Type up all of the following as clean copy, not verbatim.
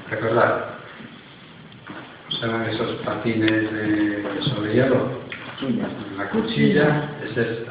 Recordad, ¿saben esos patines sobre hielo? La cuchilla es esta.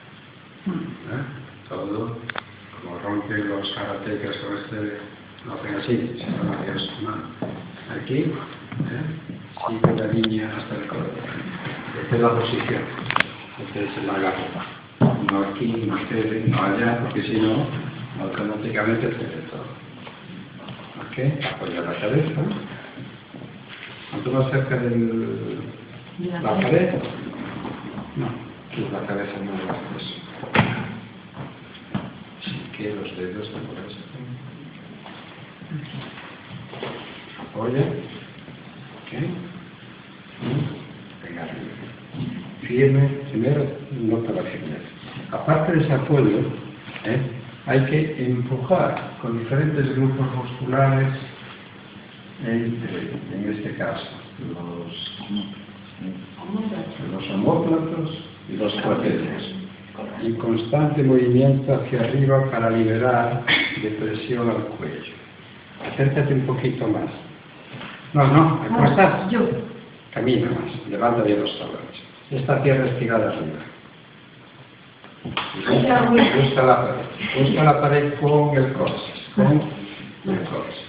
Todo, como rompen los karatecas con lo hacen así, si no adiós mano. Aquí, sigue la línea hasta el codo. Esta es la posición. Esta es el agarro. No aquí, no aquí, no allá, porque si no, automáticamente pierde todo. ¿Ok? Apoya la cabeza. ¿Cuánto más cerca de la pared? No, aquí la cabeza no es eso. Así que los dedos no pueden ser. Apoya. ¿Ok? Venga arriba. Firme, primero nota la firmeza. Aparte de ese apoyo, hay que empujar con diferentes grupos musculares, en este caso, los omóplatos y los trapezios. Y constante movimiento hacia arriba para liberar de presión al cuello. Acércate un poquito más. No, ¿cómo estás? Yo. Camina más, levanta bien los talones. Esta pierna estirada arriba. Busca la pared. Busca la pared con el coxis. Con el coxis.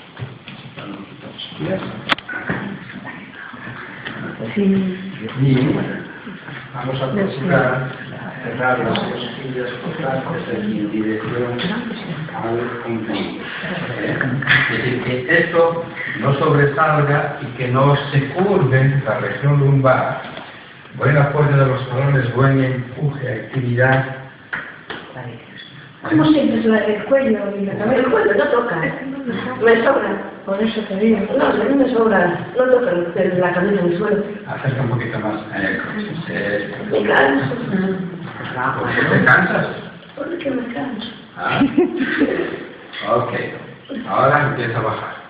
Y vamos a procurar cerrar las costillas cortantes en dirección al ombligo. Es decir, que esto no sobresalga y que no se curve la región lumbar. Buen apoyo de los talones, buen empuje, actividad. ¿Cómo sientes el cuello y la cabeza? El cuello no toca, me sobra. Por eso te digo. No, a mí me sobra, no toca la cabeza en el suelo. Acerca un poquito más. Me canso. ¿Por qué te cansas? ¿Por qué me canso? Ok, ahora empieza a bajar.